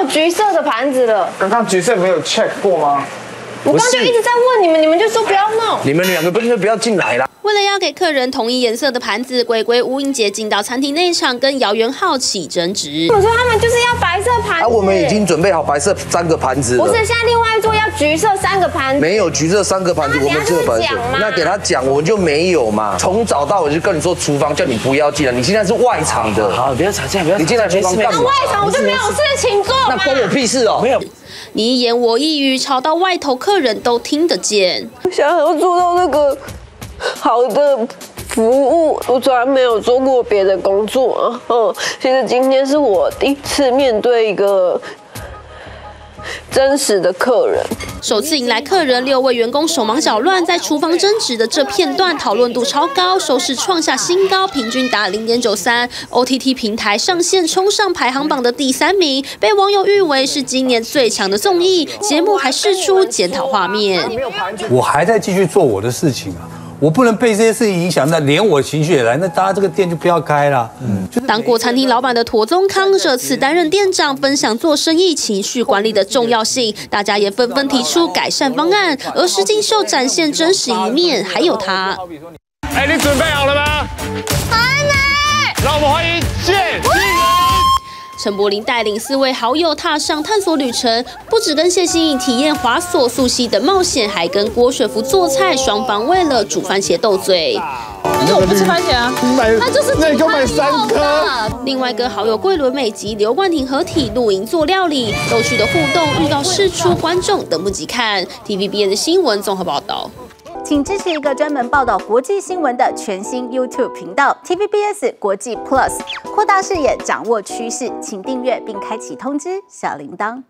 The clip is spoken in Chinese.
橘色的盘子了。 刚刚橘色没有 check 过吗？ 我刚就一直在问你们，你们就说不要弄。 你们2个不要进来啦。 为了要给客人同一颜色的盘子，鬼鬼吴英杰进到餐厅内场跟姚元浩起争执。 我说他们就是要白色盘子。 我们已经准备好白色3个盘子了。 不是，现在另外一桌要橘色3个盘子。 没有橘色3个盘子，我们这个盘子。那给他讲，我就没有嘛。从早到我就跟你说，厨房叫你不要进来，你现在是外场的。 好，不要吵架，不要。 你进来厨房干嘛？ 外场我就没有事情做嘛。 那关我屁事哦。 没有。 你一言我一语，吵到外头客人都听得见。 想要做到那个好的服务，我从来没有做过别的工作啊。其实今天是我第一次面对一个真实的客人。 首次迎来客人，6位员工手忙脚乱，在厨房争执的这片段讨论度超高，收视创下新高，平均达0.93。OTT 平台上线冲上排行榜的第3名，被网友誉为是今年最强的综艺节目，还释出检讨画面。 我还在继续做我的事情啊。我不能被这些事情影响，那连我情绪也来，那大家这个店就不要开了。 当过餐厅老板的庹宗康这次担任店长，分享做生意情绪管理的重要性，大家也纷纷提出改善方案。而石敬秀展现真实一面，还有他。 你准备好了吗？ 还没。 让我们欢迎谢欣颖。 陈柏霖带领4位好友踏上探索旅程，不只跟谢欣颖体验滑索、溯溪等冒险，还跟郭雪芙做菜，双方为了煮番茄斗嘴。 可是我不吃番茄啊，他就是那你给我买3颗。 另外跟好友桂纶镁及刘冠廷合体露营做料理，有趣的互动预告释出，观众等不及看。TVBS 的新闻综合报道。 请支持一个专门报道国际新闻的全新 YouTube 频道 TVBS 国际 Plus， 扩大视野，掌握趋势，请订阅并开启通知小铃铛。